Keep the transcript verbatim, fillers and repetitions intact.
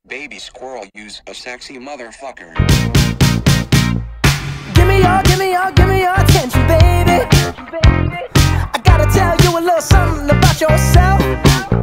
Baby squirrel, use a sexy motherfucker. Give me your, give me your, give me your attention, baby. I gotta tell you a little something about yourself.